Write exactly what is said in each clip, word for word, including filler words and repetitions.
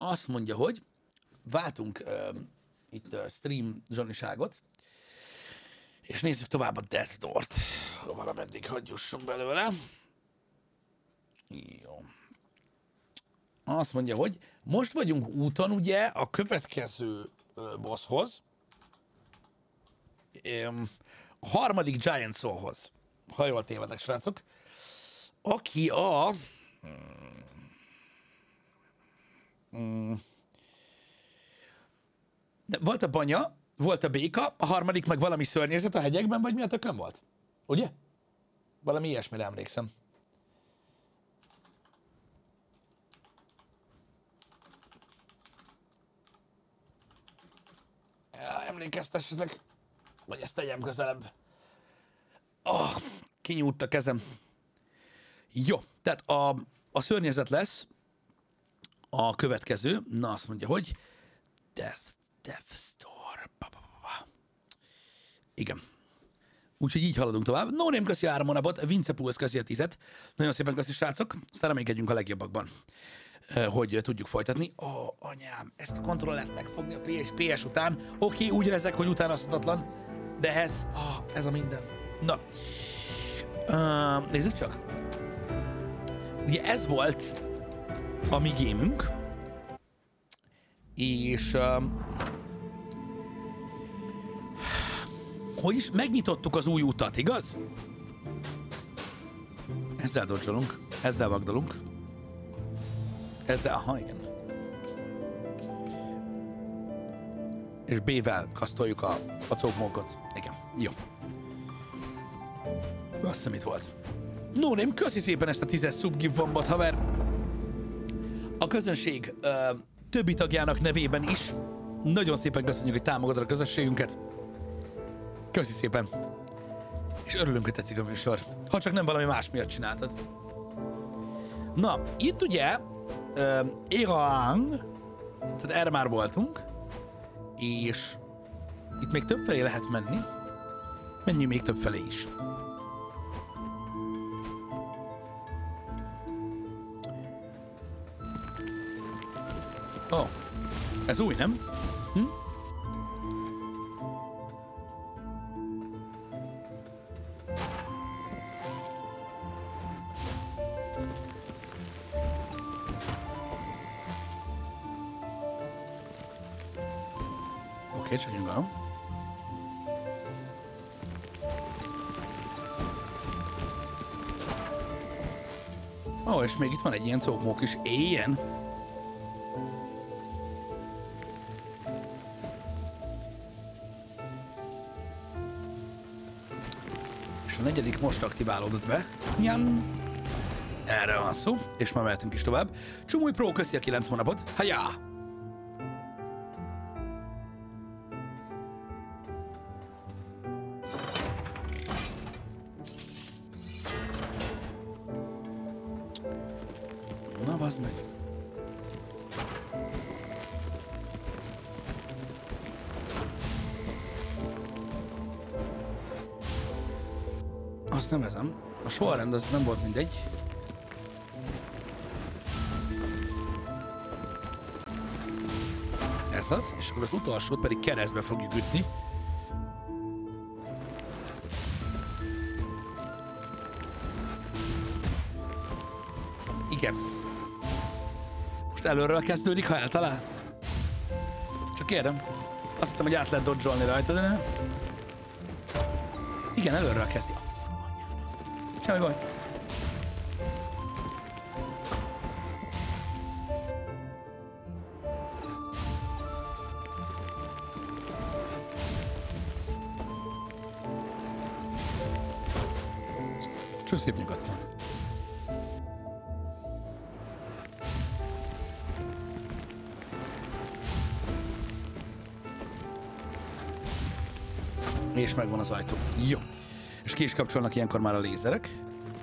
azt mondja, hogy váltunk uh, itt uh, stream zsaniságot, és nézzük tovább a Death Door-t. Valameddig hadd jusson belőle. Jó. Azt mondja, hogy most vagyunk úton ugye a következő uh, bosshoz, um, a harmadik Giant Soulhoz, ha jól tévedek, srácok, aki a... Hmm, de volt a banya, volt a béka, a harmadik meg valami szörnyezet a hegyekben, vagy mi a tökön volt? Ugye? Valami ilyesmire emlékszem. Ja, emlékeztessetek, vagy ezt tegyem közelebb. Oh, kinyújt a kezem. Jó, tehát a, a szörnyezet lesz a következő. Na, azt mondja, hogy Death, Death Store. Ba, ba, ba, ba. Igen. Úgyhogy így haladunk tovább. No Name köszi három hónapot, Vince Pulsz köszi a tizet. Nagyon szépen köszi, srácok. Aztán reménykedjünk a legjobbakban, hogy tudjuk folytatni. Ó, oh, anyám, ezt a kontrollert megfogni a pé es, pé es után. Oké, okay, úgy rezek, hogy utánozhatatlan, de ez, oh, ez a minden. Na, uh, nézzük csak. Ugye ez volt a mi gémünk, és uh, hogy is megnyitottuk az új utat, igaz? Ezzel dodge-olunk, ezzel vagdolunk, ezzel, aha, igen. És B-vel kasztoljuk a, a cókmókot. Igen, jó. Azt hiszem, itt volt. No Name, köszi szépen ezt a tízes subgift-bombot, haver. A közönség ö, többi tagjának nevében is nagyon szépen köszönjük, hogy támogatod a közösségünket. Köszi szépen. És örülünk, hogy tetszik a műsor. Ha csak nem valami más miatt csináltad. Na, itt ugye uh, Éraang, tehát erre már voltunk, és itt még több felé lehet menni. Menjünk még több felé is. Ó, oh, ez új, nem? Hm? Oké, csak nyugalom. Ó, oh, és még itt van egy ilyen cókmók is. Éljen! A negyedik most aktiválódott be. Nyam. Erre van szó, és már mehetünk is tovább. Csumuj Pro, köszi a kilenc hónapot. Hajá! Na, bazd meg. Azt nem ezem. A sorrend az nem volt mindegy. Ez az, és akkor az utolsót pedig keresztbe fogjuk ütni. Igen. Most előről kezdődik, ha eltalál. Csak kérdem. Azt hittem, hogy át lehet dodge-olni rajta, de nem. Igen, előről kezdi. Semmi baj. Csak szép nyugodtan. És megvan az ajtó. Jó. És ki is kapcsolnak ilyenkor már a lézerek.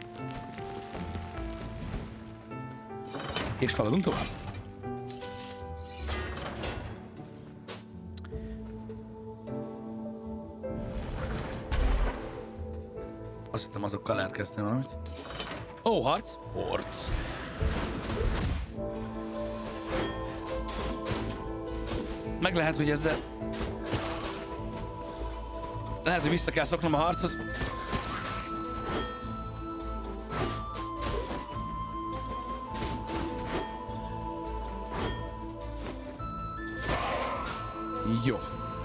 És haladunk tovább. Azt hittem, azokkal lehet kezdeni valamit. Ó, harc! Harc! meg lehet, hogy ezzel... Lehet, hogy vissza kell szoknom a harchoz. Jó.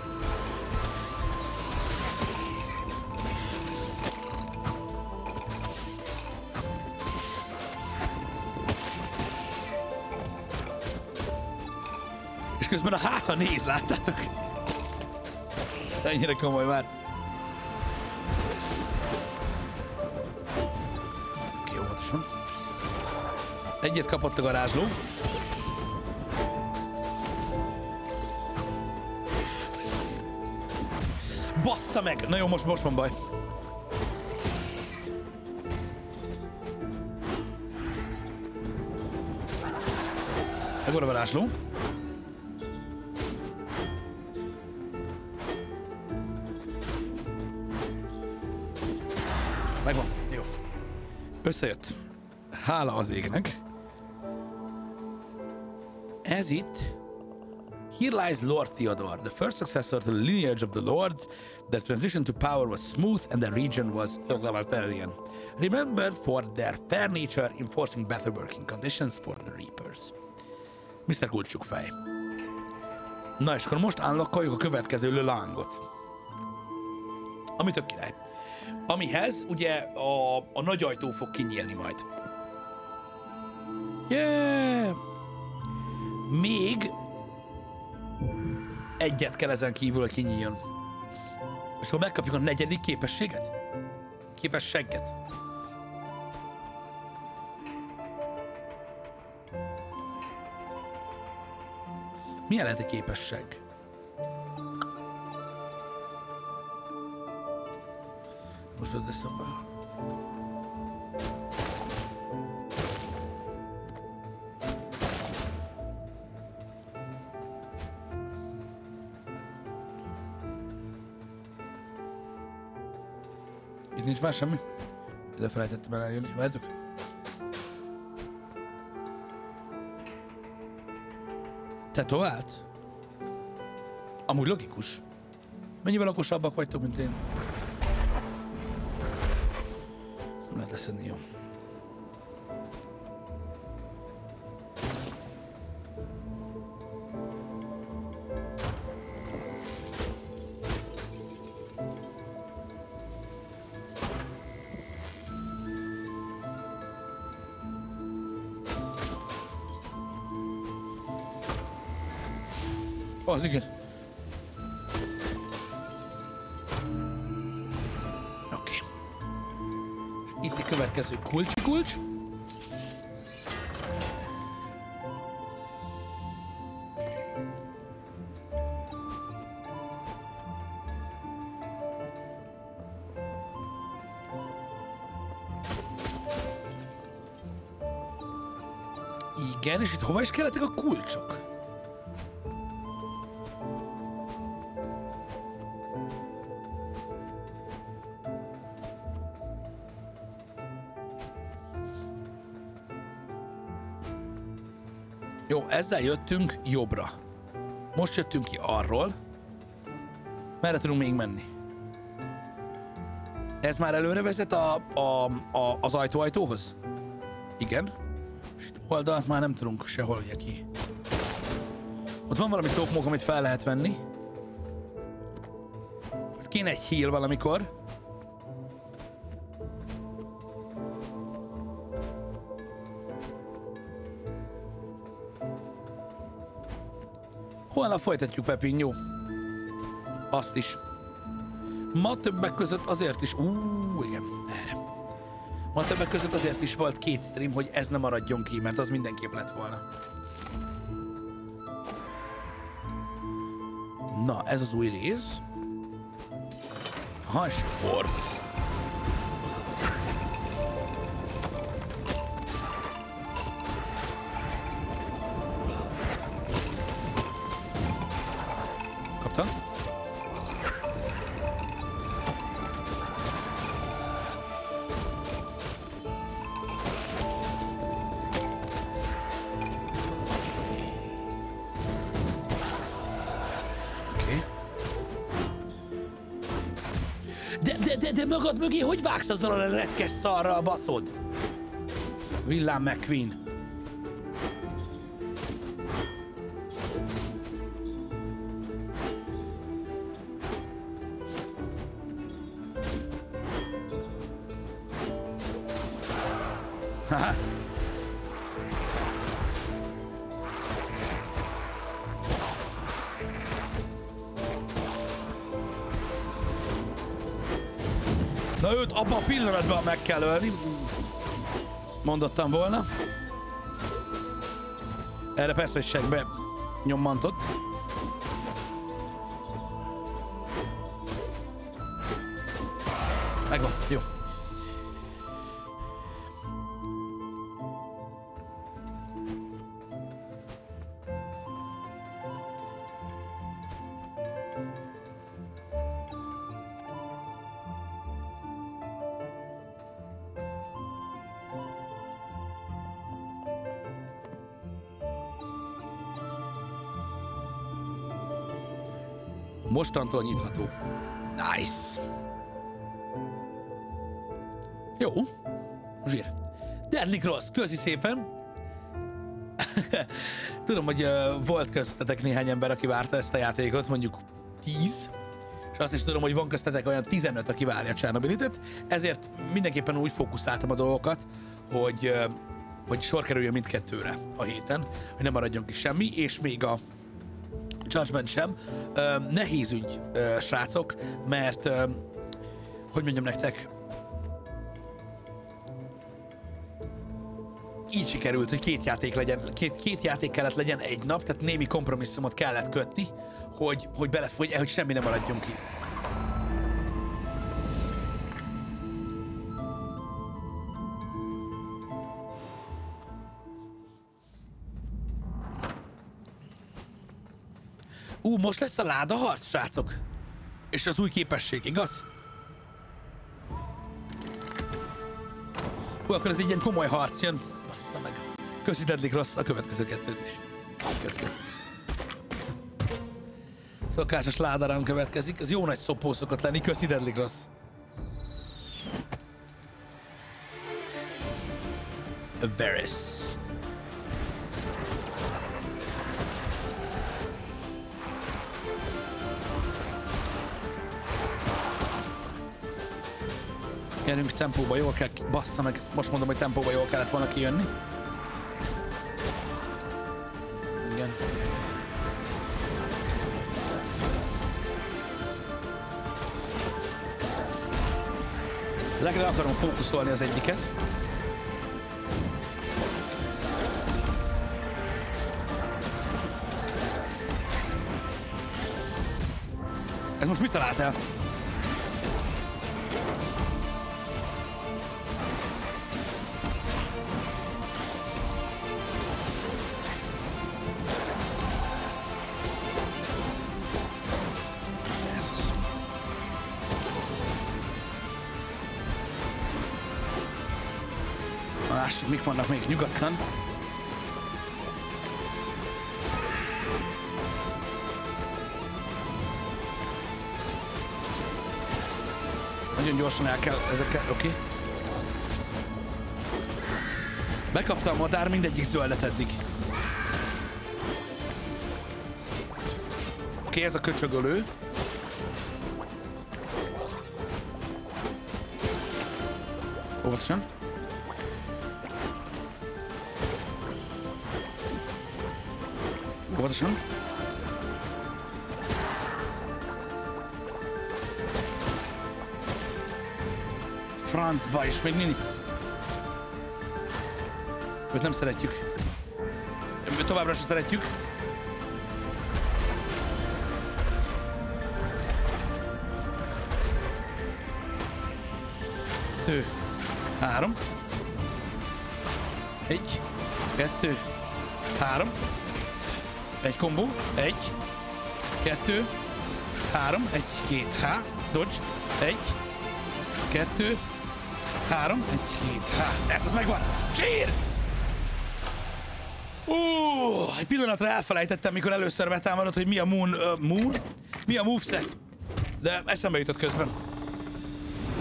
És közben a háta néz, láttátok? Ennyire komoly már. Oké, óvatosan. Egyet kapott a garázsló. Bassza meg! Na jó, most, most van baj. Megvan a varázsló. Megvan. Jó. Összejött. Hála az égnek. Ez itt... Here lies Lord Theodore, the first successor to the lineage of the lords. Their transition to power was smooth and the region was egalitarian, remembered for their fair nature enforcing better working conditions for the Reapers. miszter Kulcsukfej. Na és akkor most unlockoljuk a következő lelángot. Ami tök király. Amihez ugye a, a nagy ajtó fog kinyílni majd. Yeah! Még egyet kell ezen kívül, hogy kinyíljon. És akkor megkapjuk a negyedik képességet? Képességet. Milyen lehet egy képesség? Most öt eszembe. Itt nincs már semmi? Ide felejtettem el eljönni. Várjátok? Tetovált? Amúgy logikus. Mennyivel okosabbak vagytok, mint én? Nem lehet leszedni, jó. Az igen. Oké. Okay. Itt a következő kulcs kulcs. Igen, és itt hova is kellettek a kulcsok? Jó, ezzel jöttünk jobbra. Most jöttünk ki arról. Merre tudunk még menni? Ez már előre vezet a, a, a, az ajtó-ajtóhoz? Igen. És itt oldalt már nem tudunk sehol ugye ki. Ott van valami cokmok, amit fel lehet venni. Ott kéne egy heal valamikor. Holnap folytatjuk, Pepin, jó? Azt is. Ma többek között azért is... Ú, igen, erre. Ma többek között azért is volt két stream, hogy ez ne maradjon ki, mert az mindenképp lett volna. Na, ez az új rész. Aha, és Hordes. Kaptam? de, de magad mögé hogy vágsz azzal a retkes szarral, baszod? Villám McQueen. Haha. Na őt abban a pillanatban meg kell ölni. Mondottam volna. Erre persze, hogy segbe nyommantott. Megvan, jó. Mostantól nyitható. Nice. Jó. Zsír. Deadly Cross, köszi szépen. Tudom, hogy uh, volt köztetek néhány ember, aki várta ezt a játékot, mondjuk tíz. És azt is tudom, hogy van köztetek olyan tizenöt, aki várja Csernobylitet. Ezért mindenképpen úgy fókuszáltam a dolgokat, hogy, uh, hogy sor kerüljön mindkettőre a héten, hogy ne maradjon ki semmi, és még a Judgment sem. Uh, nehéz ügy, uh, srácok, mert uh, hogy mondjam nektek, így sikerült, hogy két játék legyen, két, két játék kellett legyen egy nap, tehát némi kompromisszumot kellett kötni, hogy, hogy belefogy, hogy semmi nem maradjon ki. Ú, most lesz a ládaharc, srácok? És az új képesség, igaz? Hú, akkor ez egy ilyen komoly harc jön. Bassza meg. Köszi Deadly Cross a következő kettőt is. Kösz, kösz. Szokásos ládarán következik. Ez jó nagy szopó szokott lenni. Köszi Deadly Cross. Varys. Gyerünk tempóba, jól kell, bassza meg, most mondom, hogy tempóba jól kellett volna kijönni. Igen. Legalább akarom fókuszolni az egyiket. Ez most mit találtál? Lássuk, mik vannak még nyugodtan. Nagyon gyorsan el kell ezekkel, oké. Okay. Bekapta a madár mindegyik zöldet eddig. Oké, okay, ez a köcsögölő. Óvatosan. Óvatosan. Francba is még mindig. Őt nem szeretjük. Őt továbbra sem szeretjük. Kettő. Három. Egy. Kettő. Három. Egy kombó. Egy. Kettő. Három. Egy. Két. Há. Dodge. Egy. Kettő. Három. Egy. Két. Há. Ez az megvan. Zsír! Uh, egy pillanatra elfelejtettem, mikor először betámadott, hogy mi a moon, uh, moon? Mi a moveset? De eszembe jutott közben.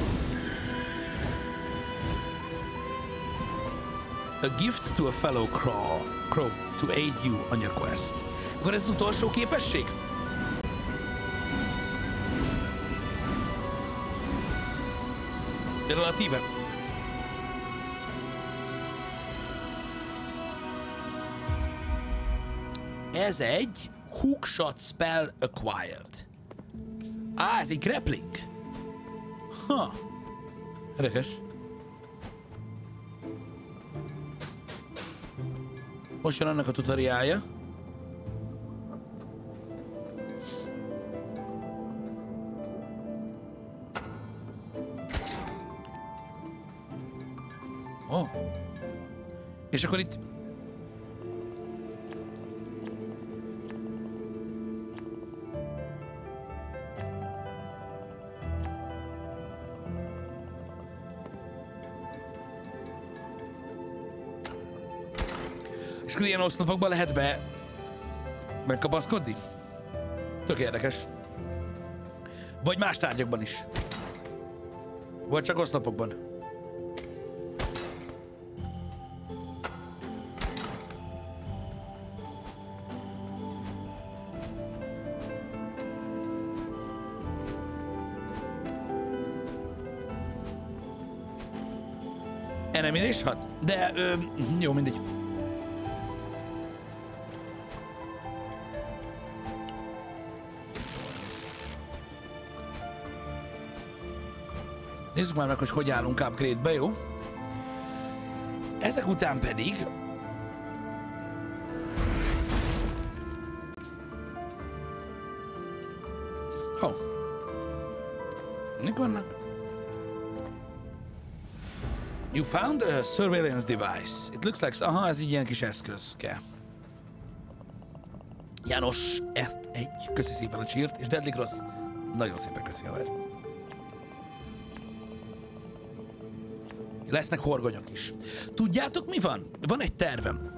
A gift to a fellow crow, crow to aid you on your quest. Akkor ez az utolsó képesség? De relatíve. Ez egy hookshot spell acquired. Á, ez egy grappling. Ha. Érdekes. Most jön annak a tutoriálja. Oh. És akkor itt... És akkor ilyen oszlopokban lehet be... megkapaszkodni? Tök érdekes. Vagy más tárgyakban is. Vagy csak oszlopokban. Enemy is hat? De, ö, jó, mindegy. Nézzük már meg, hogy hogy állunk upgrade-be, jó? Ezek után pedig... Ó. Oh. Mik vannak? You found a surveillance device. It looks like... Aha, ez így ilyen kis eszközke. János F egy. Köszi szépen a cheert, és Deadly Cross. Nagyon szépen köszi, haver. Lesznek horgonyok is. Tudjátok, mi van? Van egy tervem.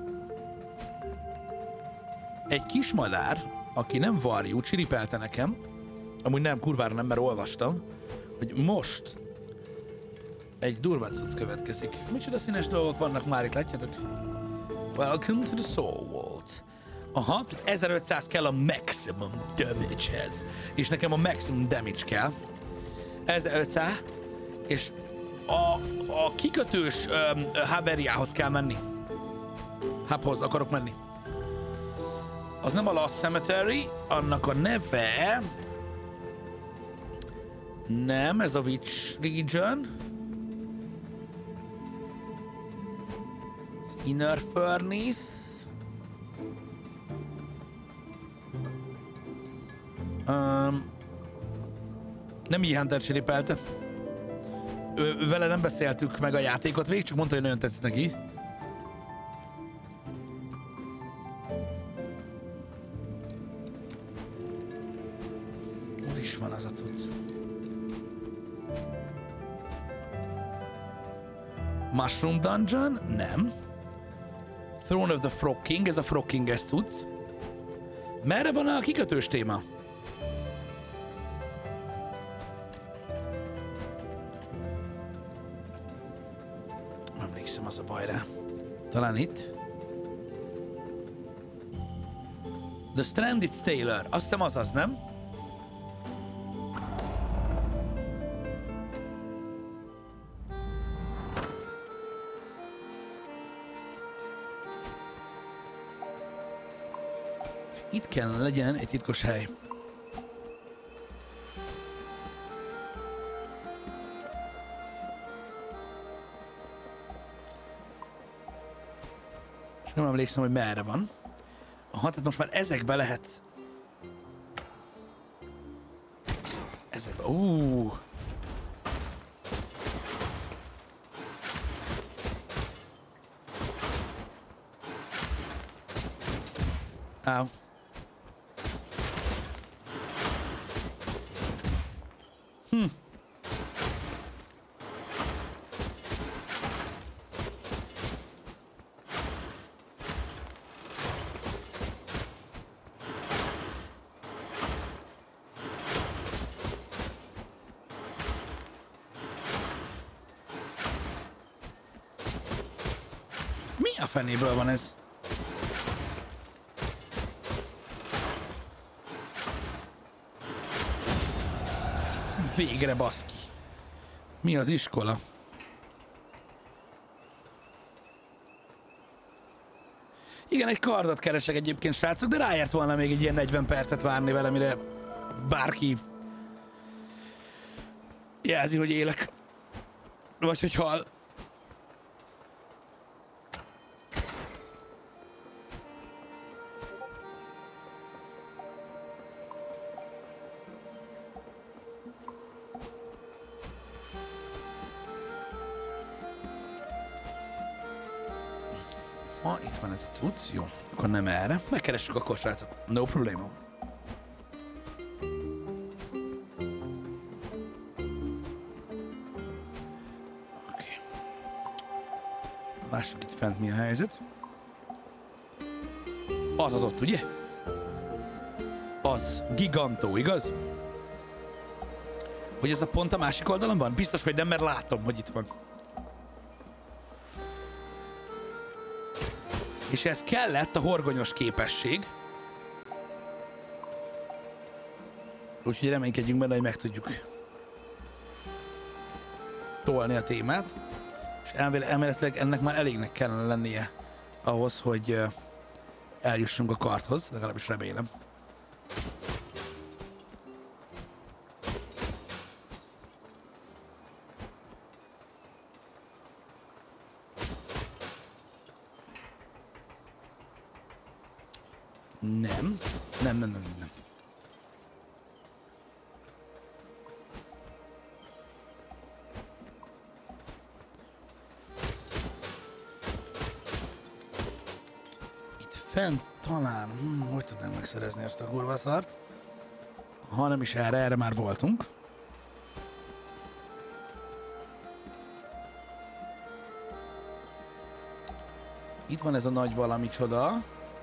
Egy kis madár, aki nem varjú, csiripelte nekem, amúgy nem, kurvára nem, mert olvastam, hogy most egy durva cucc következik. Micsoda színes dolgok vannak már itt, látjátok? Welcome to the Soul Vault. Aha, ezerötszáz kell a maximum damage-hez. És nekem a maximum damage kell. ezerötszáz, és a, a kikötős um, Haberiához kell menni. Hubhoz akarok menni. Az nem a Lost Cemetery, annak a neve... Nem, ez a Witch Region. Inner Furnace. Um, nem így Hunter csiripelte. Ő, vele nem beszéltük meg a játékot még, csak mondta, hogy nagyon tetszett neki. Hol is van az a cucc? Mushroom Dungeon? Nem. Throne of the Frog King, ez a Frog King-es cucc. Merre van a kikötős téma? Nem emlékszem, az a baj rá. Talán itt? The Stranded Sailor. Azt hiszem az az, nem? Itt kellene legyen egy titkos hely. És nem emlékszem, hogy merre van. Aha, tehát most már ezekbe lehet... Ezekbe... Uuuuh! Áú. Hm. A fenéből van ez. Végre baszki. Mi az iskola? Igen, egy kardot keresek egyébként, srácok, de ráért volna még egy ilyen negyven percet várni vele, mire bárki jelzi, hogy élek. Vagy hogy hal. Ha, itt van ez a cucc, jó. Akkor nem erre. Megkeressük akkor, srácok. No problemo. Oké. Lássuk itt fent mi a helyzet. Az az ott, ugye? Az. Gigantó, igaz? Hogy ez a pont a másik oldalon van? Biztos, hogy nem, mert látom, hogy itt van. És ez kellett a horgonyos képesség. Úgyhogy reménykedjünk benne, hogy meg tudjuk tolni a témát. És elméletileg ennek már elégnek kellene lennie ahhoz, hogy eljussunk a kardhoz, legalábbis remélem. Nem. Nem, nem, nem, nem. Itt fent talán... Hmm, hogy tudnánk megszerezni ezt a kurva szart? Ha nem is erre, erre már voltunk. Itt van ez a nagy valami csoda.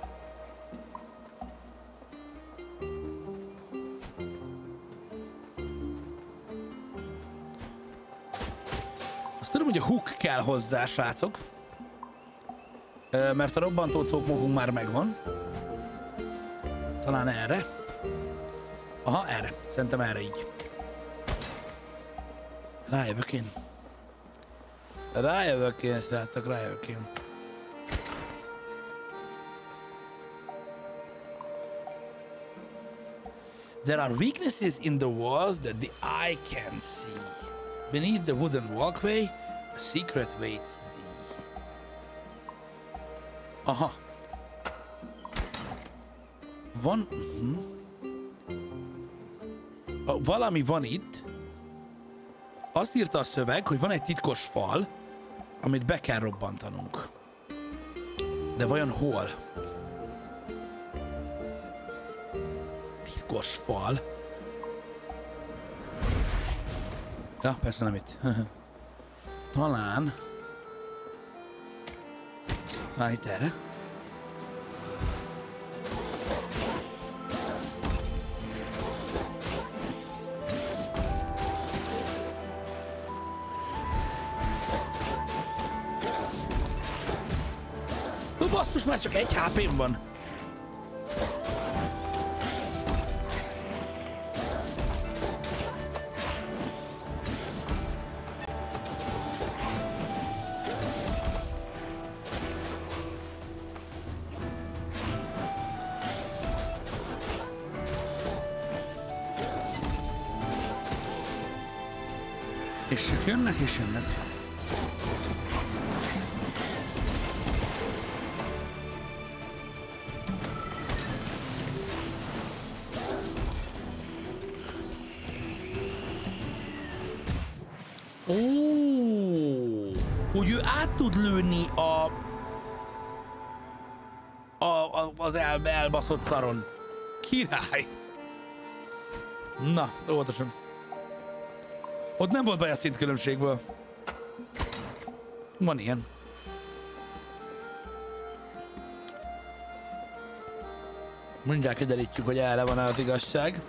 Azt tudom, hogy a hook kell hozzá, srácok. Mert a robbantó cókmókunk már megvan. Talán erre. Aha, erre. Szerintem erre így. Rájövök én. Rájövök én, srácok, rájövök én. There are weaknesses in the walls that the eye can see. Beneath the wooden walkway, a secret waits thee. Aha. Van... Uh-huh. A, valami van itt. Azt írta a szöveg, hogy van egy titkos fal, amit be kell robbantanunk. De vajon hol? Titkos fal. Ja, persze nem itt. Talán... Talán itt erre. Ó, basszus, már csak egy há pém van. És jönnek, és jönnek. Ó, hogy ő át tud lőni a, a, a az el, elbaszott szaron. Király! Na, óvatosan. Ott nem volt baj a szintkülönbségből. Van ilyen. Mindjárt kiderítjük, hogy erre van az igazság.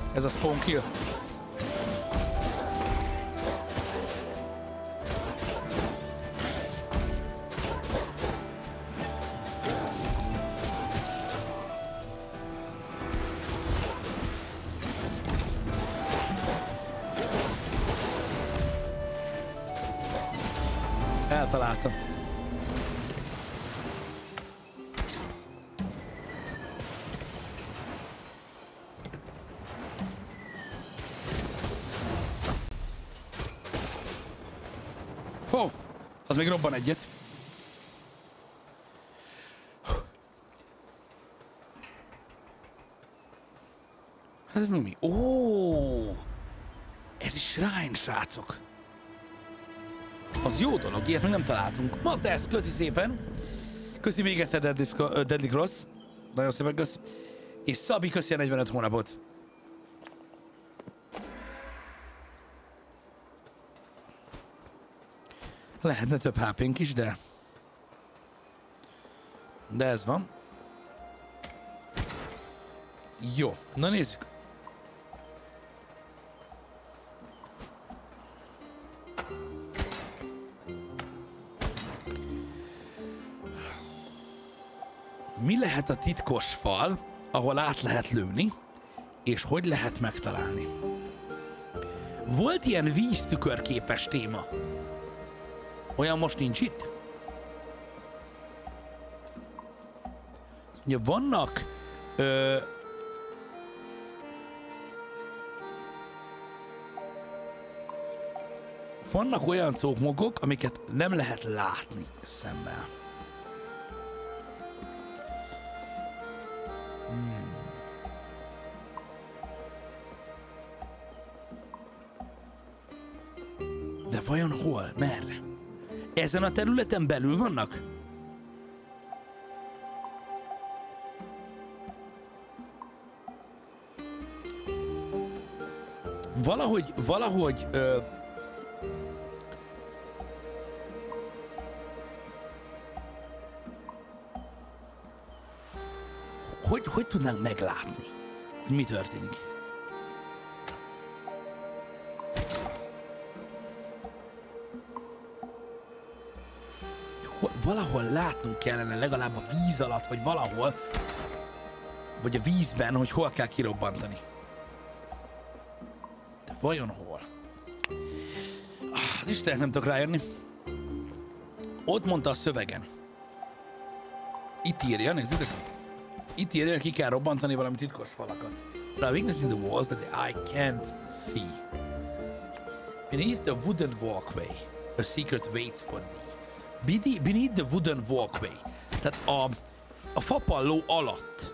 Ez a spawn kill. Eltaláltam. Ó, az még robban egyet. Ez mi? Ó, ez is shrine, srácok. Az jó dolog, ilyet még nem találtunk. Ma tesz, köszi szépen. Köszi még egyszer Deadly, Deadly Cross. Nagyon szépen kösz. És Szabi, köszi a negyvenöt hónapot. Lehetne több há pénk is, de... De ez van. Jó, na nézzük. Mi lehet a titkos fal, ahol át lehet lőni, és hogy lehet megtalálni? Volt ilyen víztükörképes téma. Olyan most nincs itt? Ugye vannak ö, vannak olyan cókmogok, amiket nem lehet látni szemmel. Hmm. De vajon hol? Merre? Ezen a területen belül vannak? Valahogy, valahogy... Ö, hogy, hogy tudnánk meglátni, hogy mi történik? Valahol látnunk kellene legalább a víz alatt, vagy valahol, vagy a vízben, hogy hol kell kirobbantani. De vajon hol? Az Istenek nem tudok rájönni. Ott mondta a szövegen. Itt írja, nézzétek. Itt írja, hogy ki kell robbantani valami titkos falakat. There are weaknesses in the walls that the eye can't see. Beneath the wooden walkway, a secret waits for thee. Beneath the wooden walkway. Tehát a, a fapalló alatt.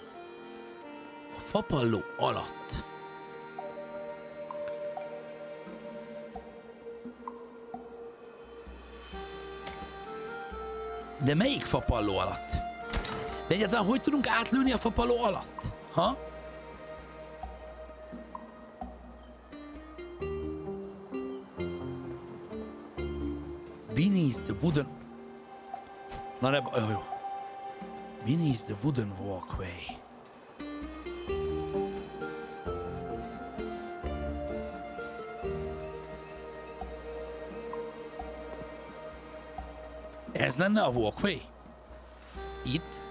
A fapalló alatt. De melyik fapalló alatt? De egyáltalán hogy tudunk átlőni a fapalló alatt? Ha? Beneath the wooden... Na ne... Jó, jó. Beneath the wooden walkway. Ez lenne a walkway? Itt?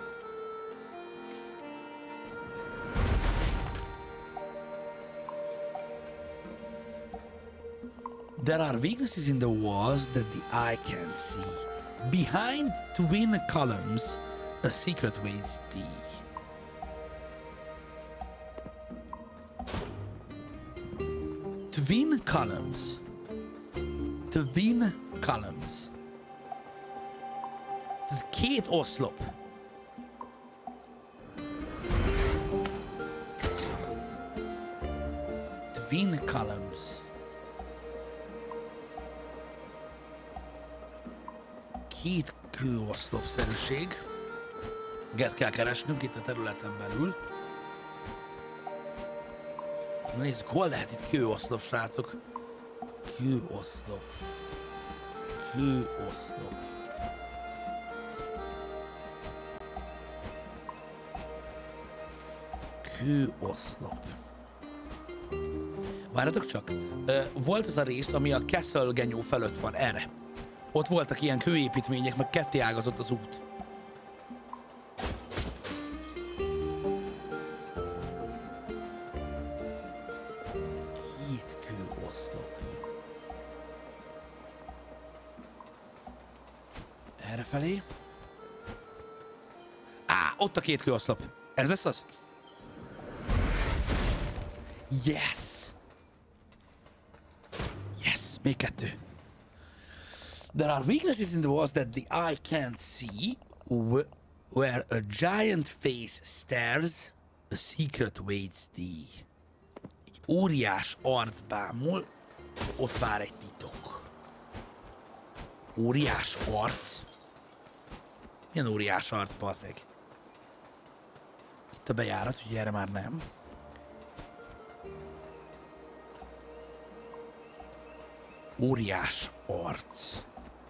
There are weaknesses in the walls that the eye can't see. Behind twin columns, a secret waits thee. Twin columns. Twin columns. Két oszlop. Twin columns. Két kőoszlopszerűség. Get kell keresnünk itt a területen belül. Nézzük, hol lehet itt kőoszlop, srácok. Kőoszlop. Kőoszlop. Kőoszlop. Várjatok csak. Ö, volt az a rész, ami a Castle genyó felett van, erre. Ott voltak ilyen kőépítmények, meg ketté ágazott az út. Két kőoszlop. Errefelé. Á, ott a két kőoszlop. Ez lesz az? Yes! Yes, még kettő. There are weaknesses in the walls that the eye can't see, wh where a giant face stares, a secret waits thee. Egy óriás arc bámul, ott vár egy titok. Óriás arc? Milyen óriás arc, bazzeg? Itt a bejárat, ugye erre már nem. Óriás arc.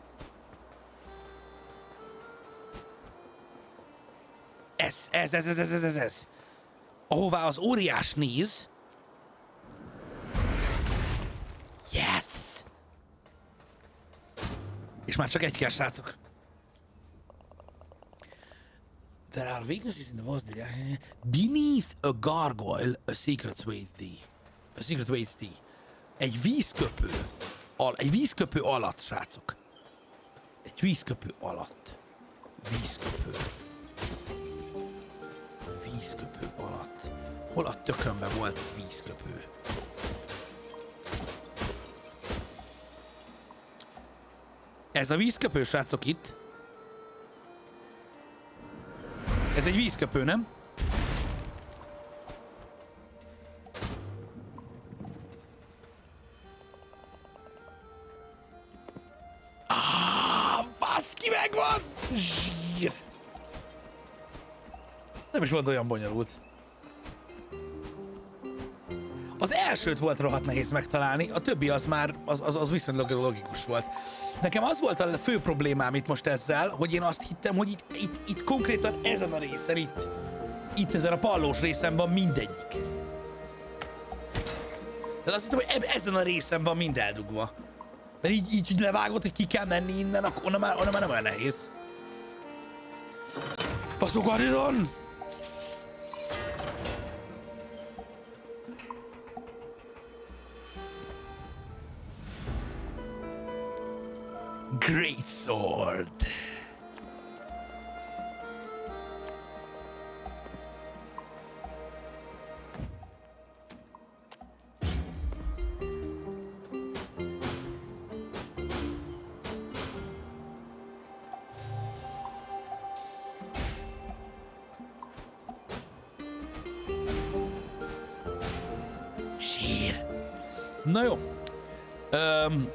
Ez, ez, ez, ez, ez, ez, ez, ez. Ahová az óriás néz. Yes! És már csak egy kell, srácok. There are weaknesses in the walls. Beneath a gargoyle, a secret waits thee. A secret waits thee. Egy vízköpő. Al egy vízköpő alatt, srácok. Egy vízköpő alatt. Vízköpő. Vízköpő alatt. Hol a tökönben volt egy vízköpő? Ez a vízköpő, srácok, itt. Ez egy vízköpő, nem? Ah, baszki, megvan! Zsír! Nem is volt olyan bonyolult. Az elsőt volt rohadt nehéz megtalálni, a többi az már, az, az, az viszonylag logikus volt. Nekem az volt a fő problémám itt most ezzel, hogy én azt hittem, hogy itt, itt, itt konkrétan ezen a részen, itt, itt ezen a pallós részen van mindegyik. De azt hittem, hogy eb, ezen a részen van mind eldugva. Mert így, így, így levágott, hogy ki kell menni innen, akkor onnan már, onnan már nem olyan nehéz. Baszó garnizon! Great sword. Sír. Na jó. Um,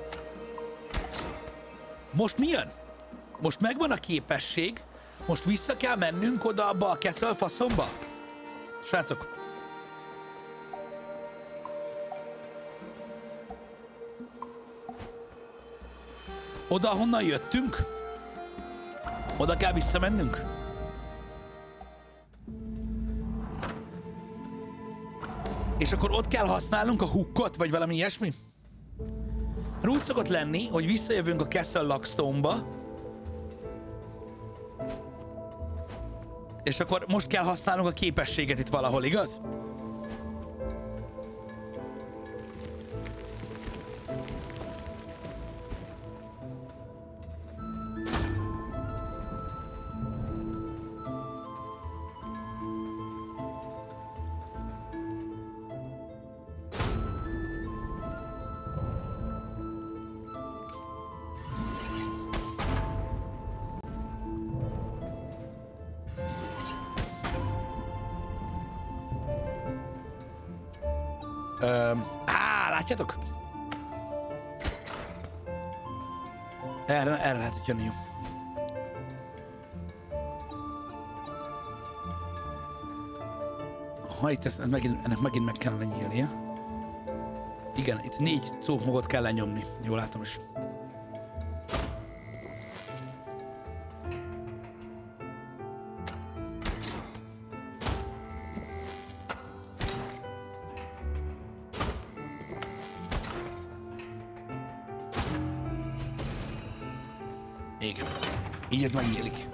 Most mi jön? Most megvan a képesség, most vissza kell mennünk oda abba a Castle faszomba? Srácok. Oda, honnan jöttünk? Oda kell visszamennünk? És akkor ott kell használnunk a hookot, vagy valami ilyesmi? Úgy szokott lenni, hogy visszajövünk a Castle Lockstone-ba, és akkor most kell használnunk a képességet itt valahol, igaz? Öm, á, látjátok? Erre, erre lehet jönni. Ha itt ezt, megint, ennek megint meg kell lenyílnia. Igen, itt négy szókmagot kell lenyomni. Jól látom is. Igen. Így ez megnyílik.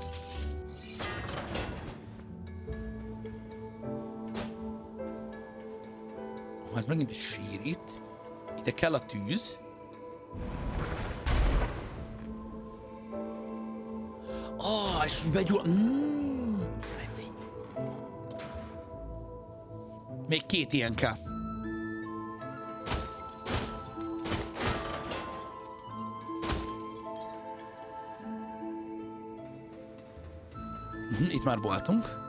Ha ez megint egy sír itt, ide kell a tűz. Ah, és begyúl... Mm. Még két ilyen kell. Itt már voltunk.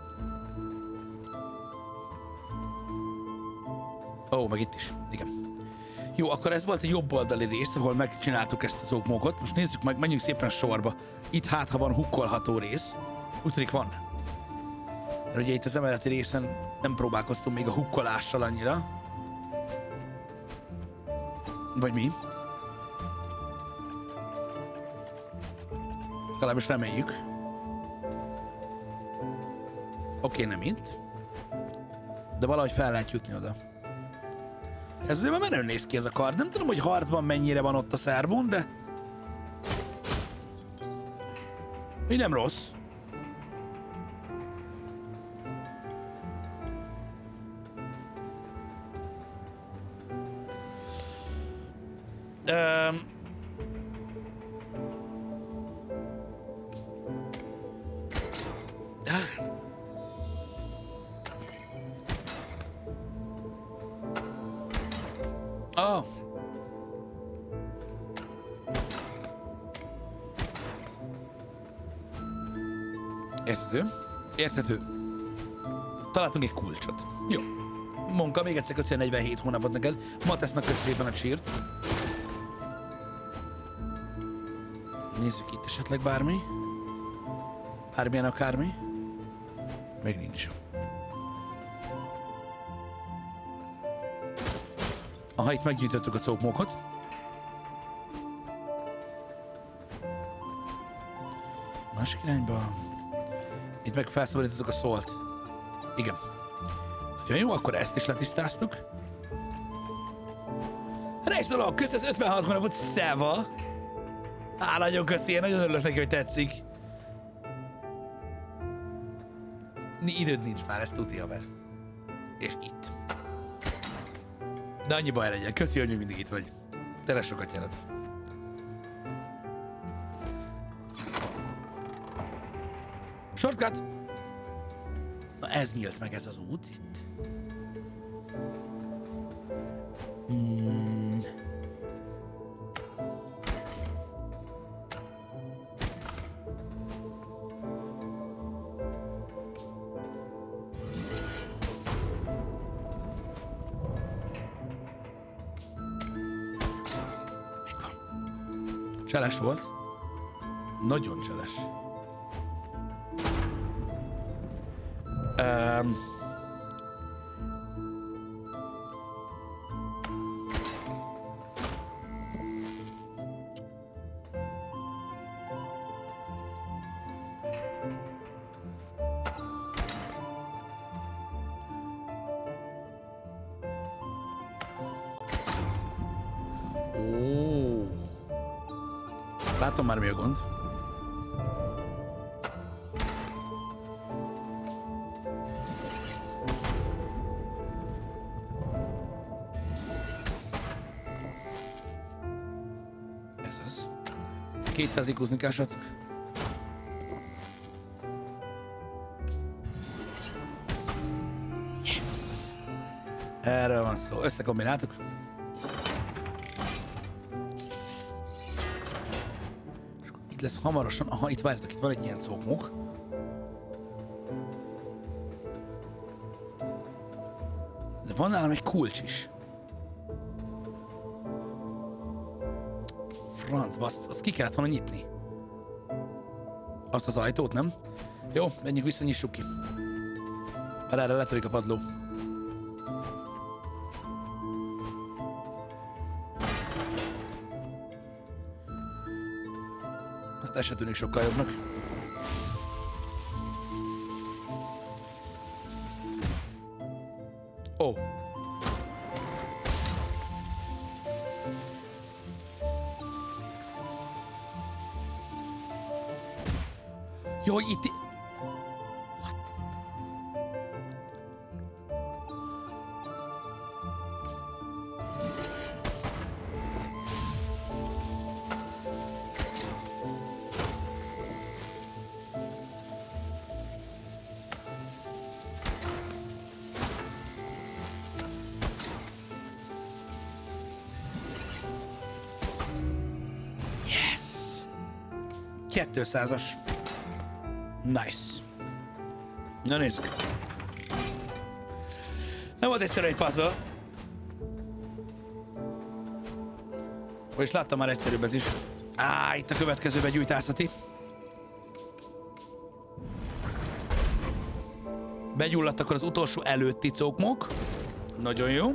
Ó, meg itt is. Igen. Jó, akkor ez volt a jobb oldali rész, ahol megcsináltuk ezt az okmókot. Most nézzük meg, menjünk szépen sorba. Itt hát, ha van hukkolható rész. Úgy tűnik van. Mert ugye itt az emeleti részen nem próbálkoztunk még a hukkolással annyira. Vagy mi? Legalábbis reméljük. Oké, nem itt. De valahogy fel lehet jutni oda. Ez azért már menően néz ki ez a kard. Nem tudom, hogy harcban mennyire van ott a szervón, de... így nem rossz. Um... Oh. Érthető. Érthető. Találtunk egy kulcsot. Jó. Monka, még egyszer köszi a negyvenhét hónapot neked. Ma tesznek köszi szépen a csírt. Nézzük itt esetleg bármi. Bármilyen akármi. Még nincs. Aha, itt meggyűjtöttük a cókmókot. Másik irányba. Itt meg felszabadítottuk a szólt. Igen. Nagyon jó, akkor ezt is letisztáztuk. Rejszoló, kösz az ötvenhat hónapot, szeva! Á, nagyon köszi, én nagyon örülök neki, hogy tetszik. Időd nincs már, ezt tuti, haver. És itt. De annyi baj legyen. Köszi, hogy még mindig itt vagy. Tényleg sokat jelent. Shortcut! Na ez nyílt meg, ez az út itt. Hmm. Cseles volt. Nagyon cseles. Um. Ó. Látom már, mi a gond. Ez az. kétszáz ikúzni kell, srácok. Yes! Erről van szó. Összekombináltuk. Itt lesz hamarosan. Aha, itt várjátok, itt van egy ilyen cókmók. De van nálam egy kulcs is. Francba, azt, azt ki kellett volna nyitni. Azt az ajtót, nem? Jó, menjünk vissza, nyissuk ki. Mert erre letörik a padló. Hát ez se tűnik sokkal jobbnak. Ó. Jó, hogy itt... What? Yes! kétszázas. Nice. Na nézzük. Nem volt egyszerű egy puzzle. Vagyis láttam már egyszerűbbet is. Á, itt a következőben gyújtászati. Begyulladt akkor az utolsó előtti cokmok. Nagyon jó.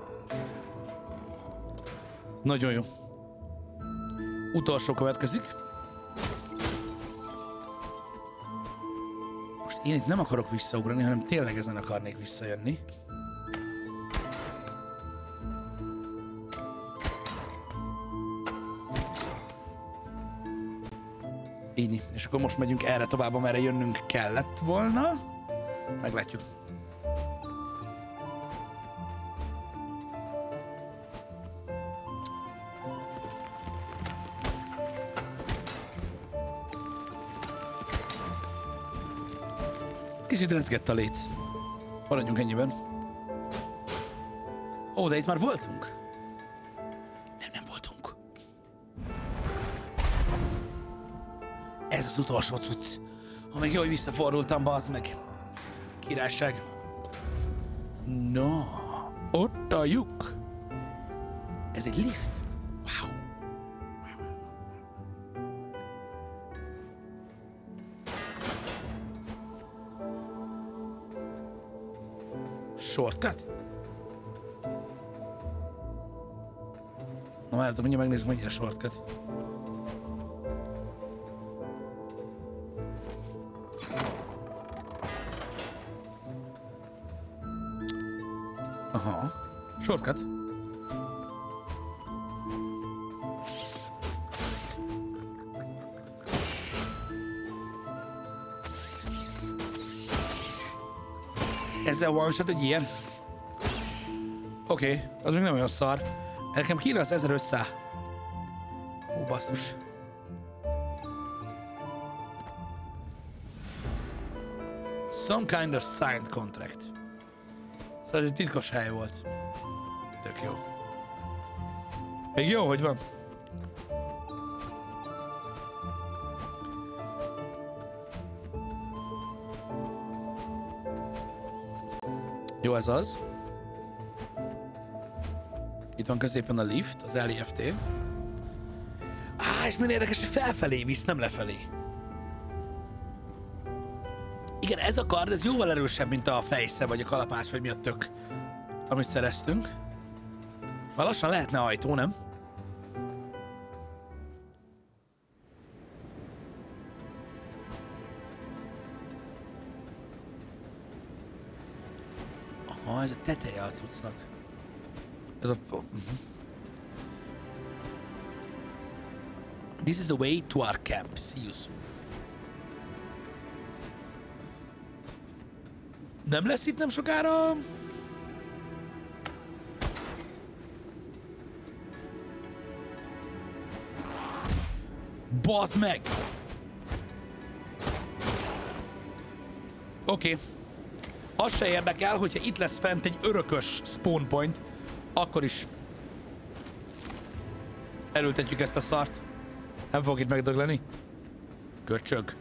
Nagyon jó. Utolsó következik. Én itt nem akarok visszaugrani, hanem tényleg ezen akarnék visszajönni. Így. És akkor most megyünk erre tovább, amerre jönnünk kellett volna. Meglátjuk. Kicsit rezgett a léc. Maradjunk ennyiben. Ó, de itt már voltunk? Nem, nem voltunk. Ez az utolsó cucc. Ha még jó, hogy visszafordultam, bazd meg. Királyság. No, ott a lyuk. Ez egy lift. Wow. Shortcut? Na várjátok, mindjárt megnézzük, mennyire shortcut. Aha. Shortcut. Ezzel one shot egy ilyen? Oké, okay, az még nem olyan szar. Nekem kéne az ezerötszáz. Ó, basszus. Some kind of signed contract. Szóval ez egy titkos hely volt. Tök jó. Még jó, hogy van. Jó, ez az. Itt van középen a lift, az el i ef té. Á, és milyen érdekes, hogy felfelé visz, nem lefelé. Igen, ez a kard, ez jóval erősebb, mint a fejsze, vagy a kalapács, vagy mi a tök, amit szereztünk. Már lassan lehetne ajtó, nem? Aha, ez a teteje a cuccnak. Ez a... Uh-huh. This is the way to our camp. See you soon. Nem lesz itt nem sokára... Bazd meg! Oké. Okay. Az se érdekel, hogyha itt lesz fent egy örökös spawn point, akkor is elültetjük ezt a szart. Nem fog itt megdögleni. Köcsög.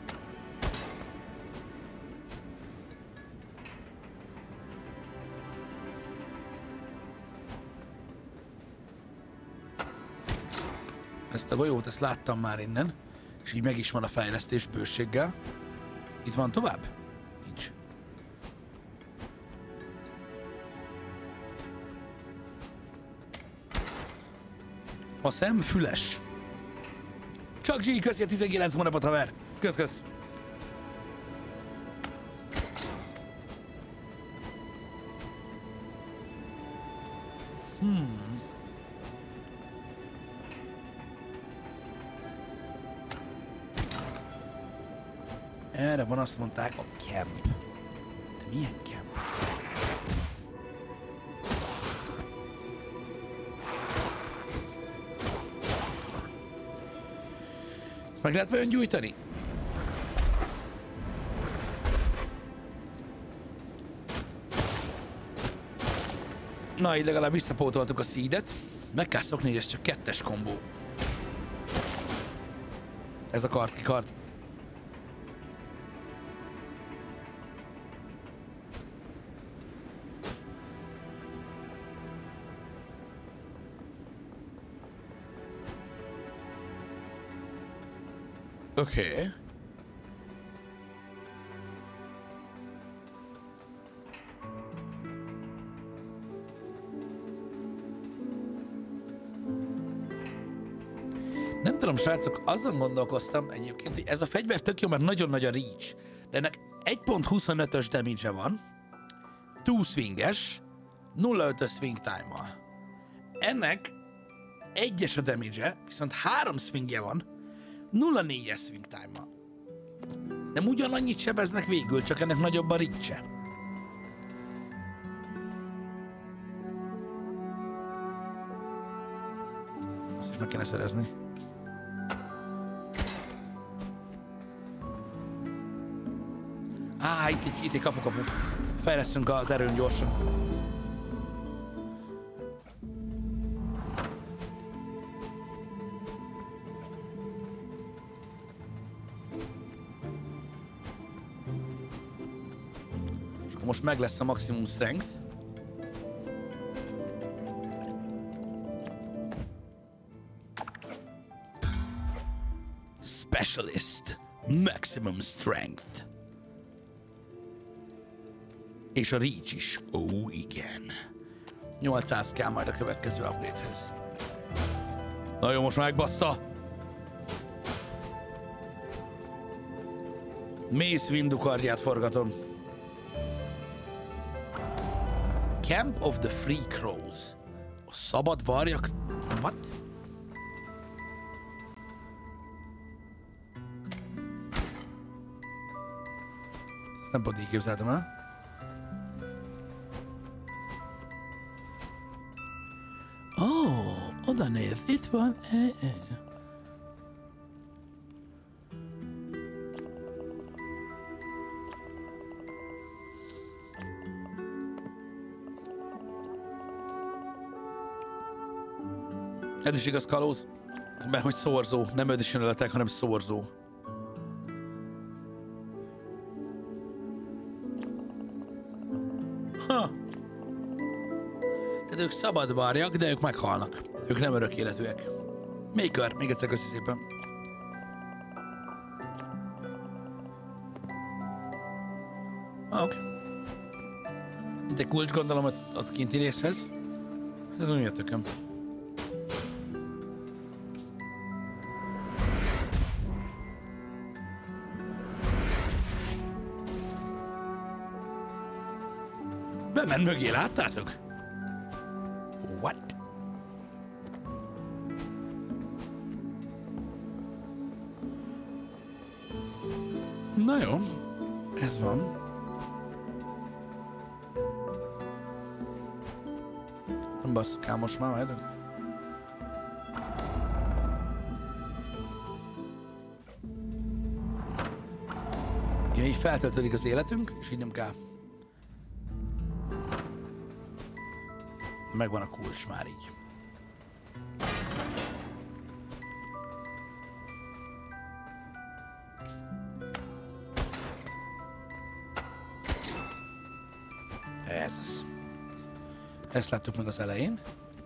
Ezt a golyót, ezt láttam már innen, és így meg is van a fejlesztés bőséggel. Itt van tovább? Nincs. A szem füles. Csak Zsí, köszi a tizenkilenc hónapot, haver. Kösz, kösz. Hmm. Erre van, azt mondták, a camp. De milyen camp? Ezt meg lehet vajon gyújtani? Na, így legalább visszapótoltuk a seedet. Meg kell szokni, hogy ez csak kettes kombó. Ez a kart ki kart. Oké. Okay. Nem tudom, srácok, azon gondolkoztam egyébként, hogy ez a fegyver tök jó, mert nagyon nagy a reach. De ennek egy pont huszonötös damage-e van, kettő swinges, nulla komma ötös swing time-mal. Ennek egyes a damage-e, viszont három swingje van, nulla komma négyes swing time-mal. Nem ugyanannyit sebeznek végül, csak ennek nagyobb a reach-e. Azt is meg kéne szerezni. Á, itt egy, itt egy kapu-kapu. Fejlesztünk az erőn gyorsan. És akkor most meg lesz a maximum strength. Specialist. Maximum strength. És a reach is. Ó, igen. nyolcszáz kell majd a következő upgrade-hez. Na jó, most megbassza! Mace Windu kardját forgatom. Camp of the Free Crows. A szabad varjak... What? Ezt nem pont így képzeltem el. Oh, oda néz, itt van. E -e. Ez is igaz, kalóz, mert hogy szorzó, nem additional attack, hanem szorzó. Ha. Tehát ők szabad varjak, de ők meghalnak. Ők nem örök életűek. Maker, még egyszer köszi szépen. Ah, oké. Okay. Itt egy kulcs, gondolom, ott, ott kinti részhez. Ez úgy a tököm. Bement mögé, láttátok? What? Na jó, ez van. Nem basszuk el most már majd. Ja, így feltöltődik az életünk, és így nem kell. Megvan a kulcs már így. Ez az. Ezt láttuk meg az elején.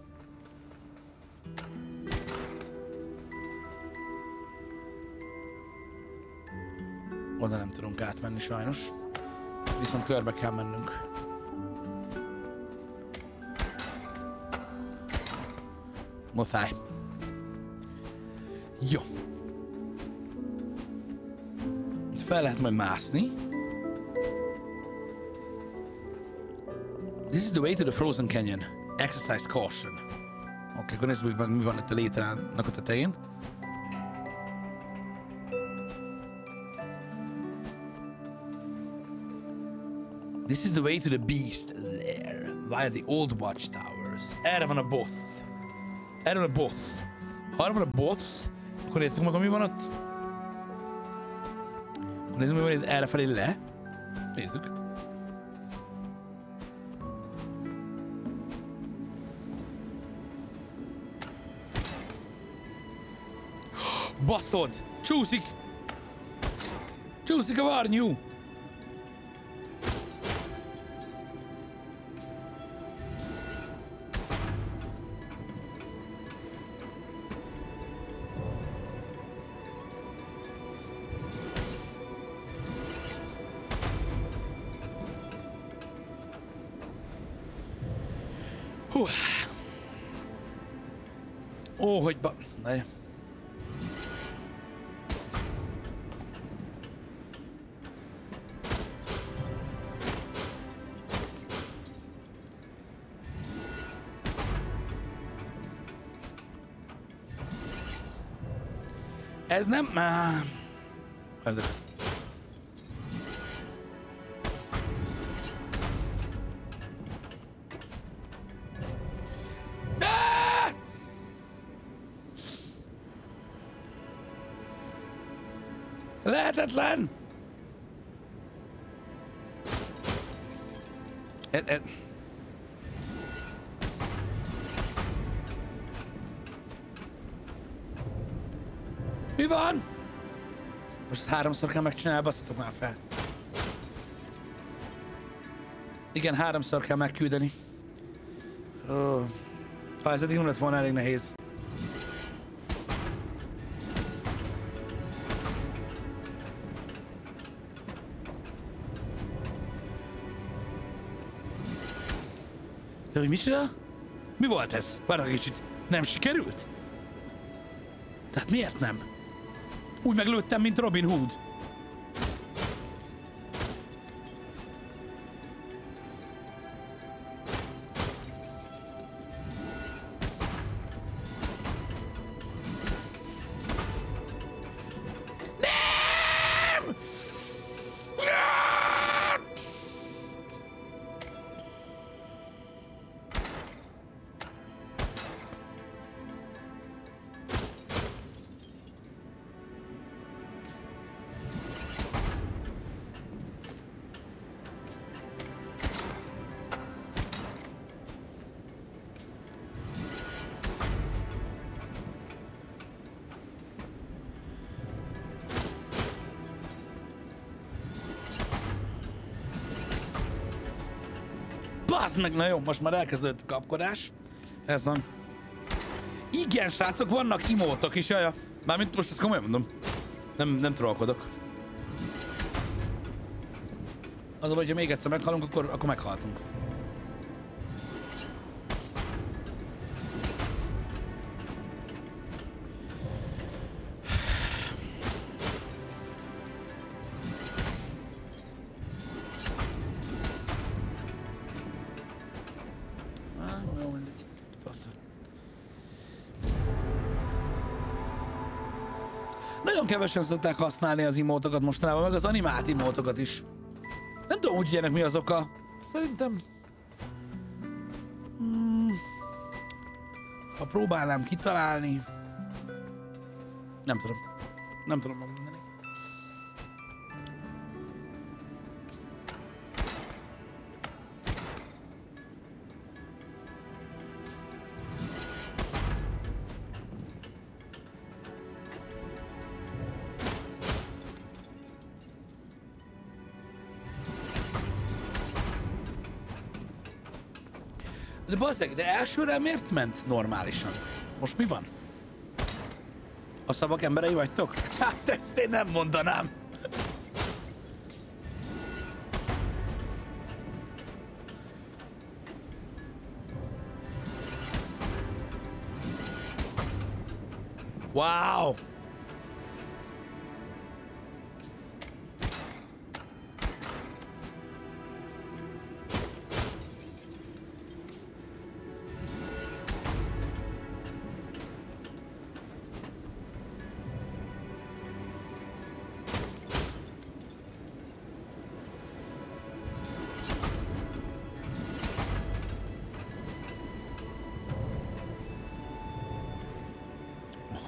Oda nem tudunk átmenni sajnos. Viszont körbe kell mennünk. Muszáj. Jó. Fel lehet majd mászni. This is the way to the Frozen Canyon. Exercise caution. Oké, okay, akkor nézzük meg, mi van itt a létrának a tetején. This is the way to the beast lair via the old watchtowers. Erre van a boss. Erre van a boss. Ha arra van a boss, akkor nézzük meg, mi van ott. Akkor nézzük, mi van itt erre felé le. Nézzük. Baszod! Csúszik! Csúszik a varnyú! Hú. Ó, hogy ba... Ne. Ez nem... Ezek. Lehetetlen! E, e. Mi van? Most háromszor kell megcsinálni, basszatok már fel. Igen, háromszor kell megküldeni. Oh. Ha ez eddig nem lett volna elég nehéz. De hogy micsoda? Mi volt ez? Várj egy kicsit. Nem sikerült? Tehát miért nem? Úgy meglőttem, mint Robin Hood. Nem! Bazd meg, na jó, most már elkezdődött a kapkodás. Ez van. Igen, srácok, vannak imótok is, jaja. Mármint most ezt komolyan mondom. Nem, nem trollkodok. Az a baj, hogyha még egyszer meghalunk, akkor, akkor meghaltunk. Nagyon kevesen szokták használni az imótokat mostanában, meg az animált imótokat is. Nem tudom, hogy ilyenek mi az oka. Szerintem... Hmm, ha próbálnám kitalálni... Nem tudom. Nem tudom megmondani. De bazzeg, de elsőre miért ment normálisan? Most mi van? A szavak emberei vagytok? Hát ezt én nem mondanám. Wow!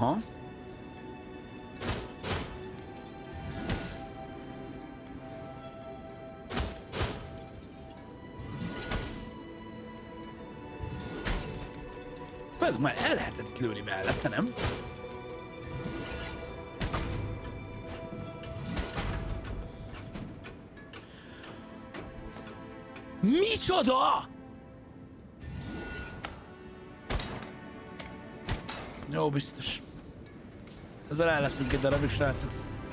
Aha. Ez már el lehetett itt lőni mellette, nem? Micsoda? Jó, biztos. Ezzel el leszünk egy darabig, srácok.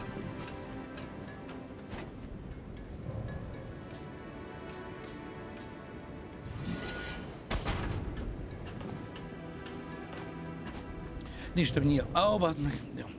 Nincs több nyíl. Ó, oh, bazd meg. Jó.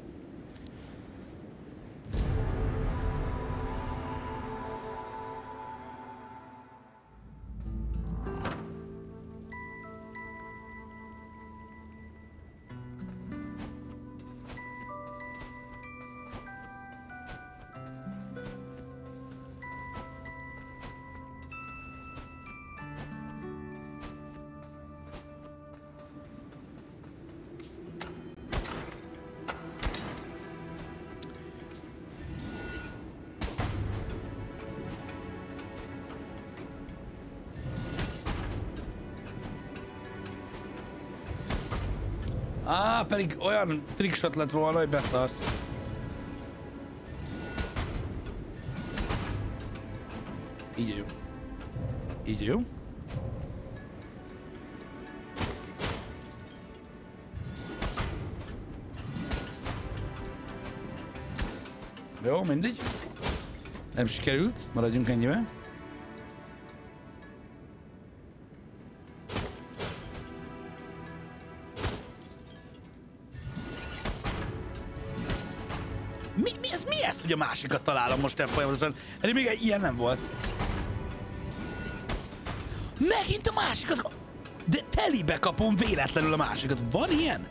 Á, pedig olyan trickshot lett volna, hogy beszarsz. Így jó. Így jó. Jó, mindegy. Nem sikerült, maradjunk ennyiben. Mi, mi, ez, mi ez, hogy a másikat találom most el folyamatosan? Eddig még egy ilyen nem volt. Megint a másikat... De telibe kapom véletlenül a másikat. Van ilyen?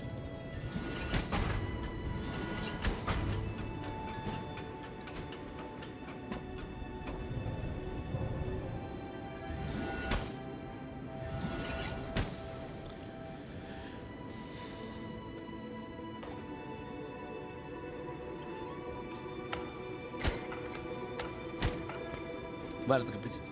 Várjatok egy picit.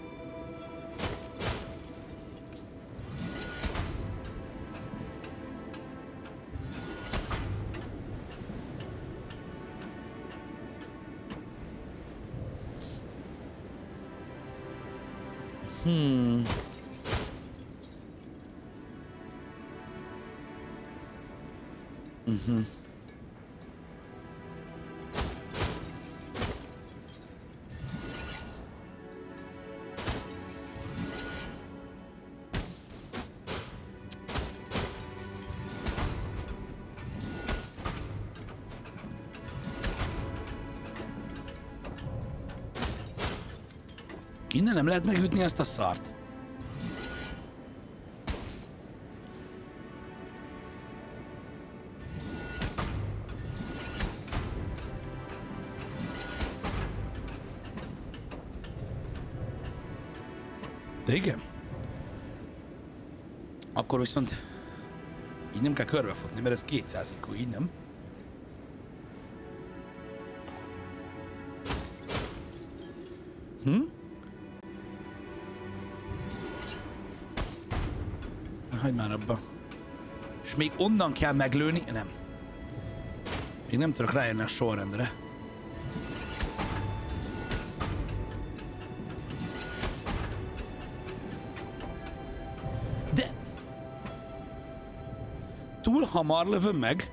Hmm. Mhm. Innen nem lehet megütni ezt a szart. De igen. Akkor viszont így nem kell körbefutni, mert ez kétszáz i kú, így nem? Hm? Hagyd már abba. És még onnan kell meglőni? Nem. Még nem tudok rájönni a sorrendre. De... túl hamar lövöm meg?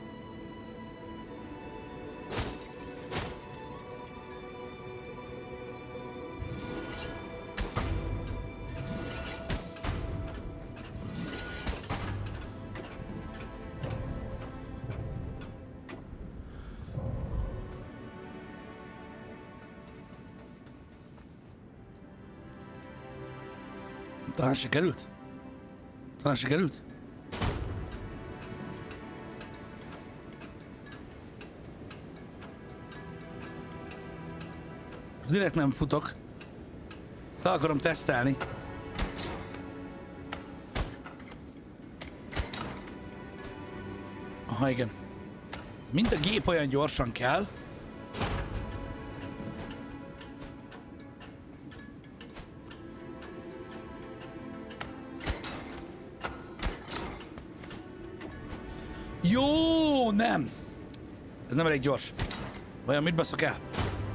Talán sikerült? Talán sikerült? Direkt nem futok. Le akarom tesztelni. Aha, igen. Mint a gép olyan gyorsan kell. Jó, nem. Ez nem elég gyors. Vajon mit baszok el?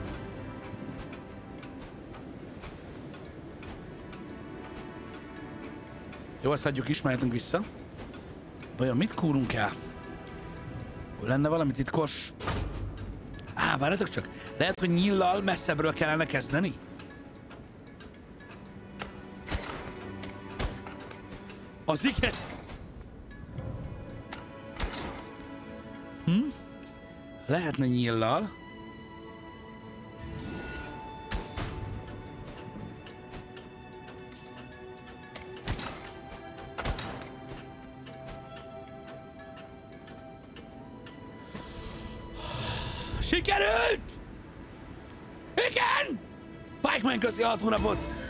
Jó, ezt hagyjuk is, mehetünk vissza. Vajon mit kúrunk el? Lenne valami titkos... Á, várjatok csak. Lehet, hogy nyillal messzebbről kellene kezdeni? Az igen. Hm? Lehetne nyillal. Sikerült! Igen! Pikeman, köszi hat hónapot!